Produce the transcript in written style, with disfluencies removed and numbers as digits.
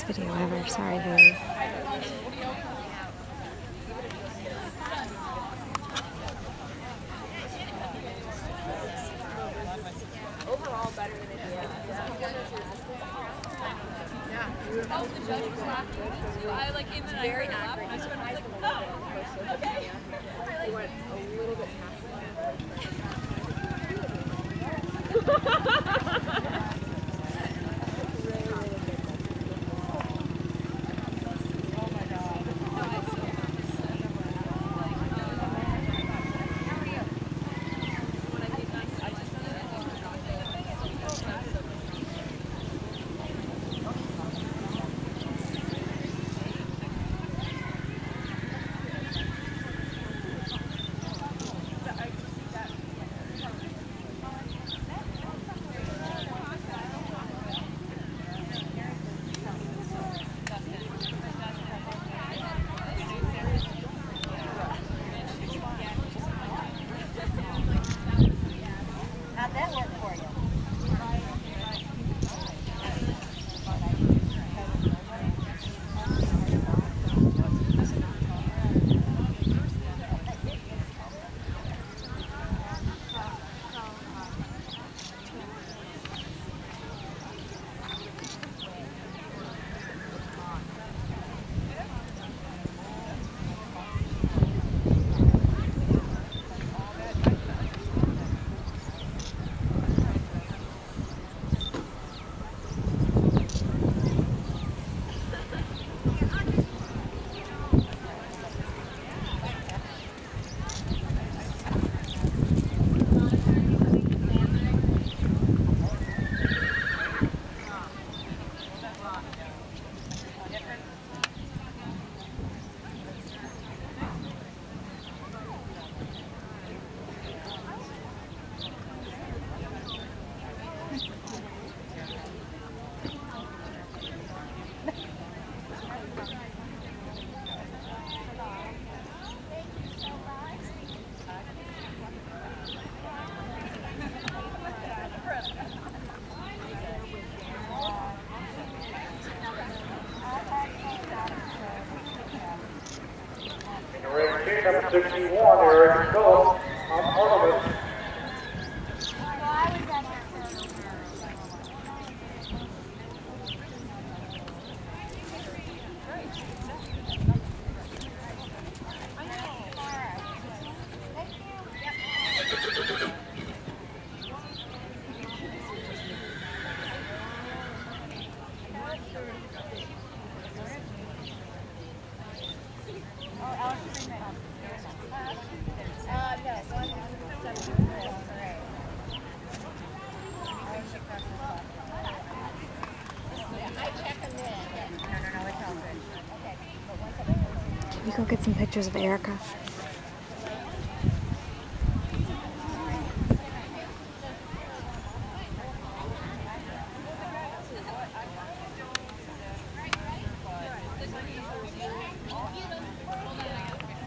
video ever. Sorry, guys. Overall, better than India. Oh, the judge was laughing at me too. I like even I heard her laugh and I sort of was like, oh, okay. I went a little bit past. How'd that work for you? Number 61, Eric Phillips, on Parliament. Can we go get some pictures of Erica?